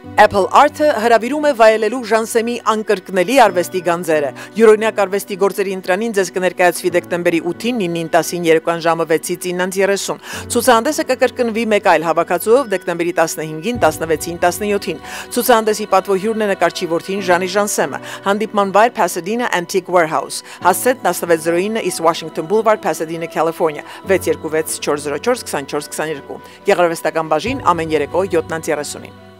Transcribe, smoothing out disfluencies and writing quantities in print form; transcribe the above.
Apple Art-ը հրավիրում է վայելելու Ժանսեմի անկրկնելի արվեստի գանձերը։ Յուրօրինակ արվեստի գործերի ընտրանին ձեզ կներկայացվի դեկտեմբերի 8-ին 9-10-ին երեկոյան ժամը 6-ից 9:30։ Ցուցահանդեսը կկրկնվի մեկ այլ հավաքածուով դեկտեմբերի 15-ին, 16-ին, 17-ին։ Ցուցահանդեսի պատվոհյուրն է նկարչի որդին Jean Jansem-ը։ Հանդիպման վայր Pasadena Antique Warehouse։ Հասցետ 1609 East Washington Boulevard, Pasadena, California 626 404 2422։ Գեղարվեստական բաժին ամեն երեկո 7:30-ին։